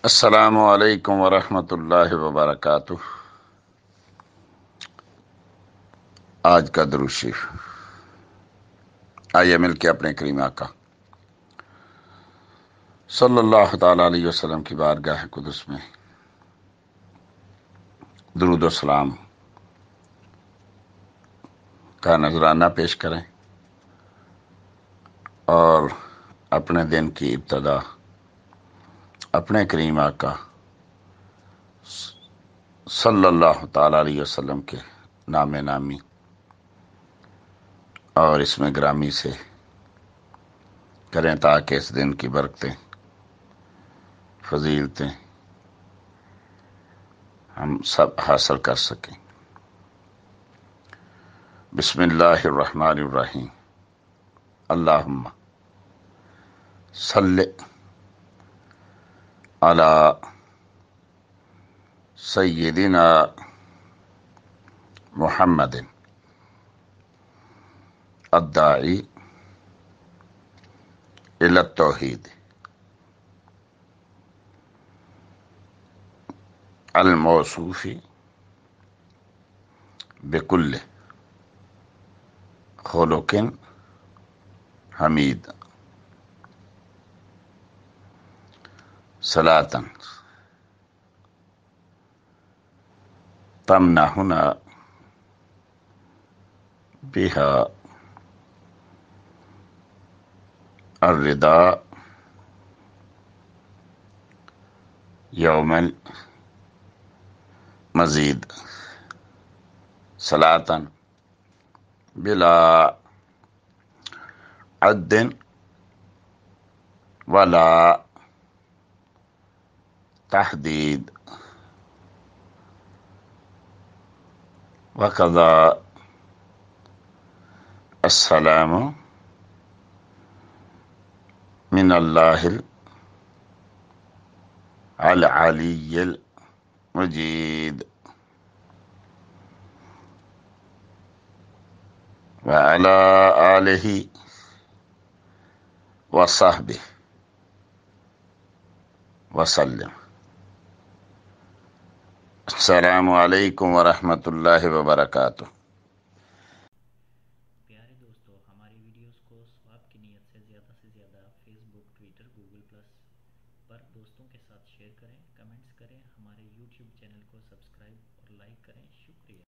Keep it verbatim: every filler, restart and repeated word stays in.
السلام علیکم ورحمۃ اللہ وبرکاتہ۔ آج کا درود شریف آئیے مل کے اپنے کریم آقا صلی اللہ تعالی علیہ وسلم کی بارگاہ قدس میں درود و سلام کا نذرانہ پیش کریں اور اپنے دن کی ابتدا اپنے کریم آقا صلی اللہ تعالی علیہ وسلم کے نام نامی اور اس میں گرامی سے کریں تاکہ اس دن کی برکتیں فضیلتیں ہم سب حاصل کر سکیں۔ بسم اللہ الرحمن الرحیم۔ اللہم صلی علی سیدنا محمد الداعی الی التوحید الموصوف بکل خلق حمید، صلاۃ تمنحنا بها الرضا یوم المزید، صلاۃ بلا عد ولا تحدید، وقضا السلام من اللہ العلی المجید وعلی آلہ وصحبہ وسلم۔ السلام علیکم ورحمۃ اللہ وبرکاتہ۔ پیارے دوستو، ہماری ویڈیوز کو ثواب کی نیت سے زیادہ سے زیادہ facebook, twitter, Google plus پر دوستوں کے ساتھ شیئر کریں، کمنٹس کریں، ہمارے یوٹیوب چینل کو سبسکرائب اور لائک کریں۔ شکریہ۔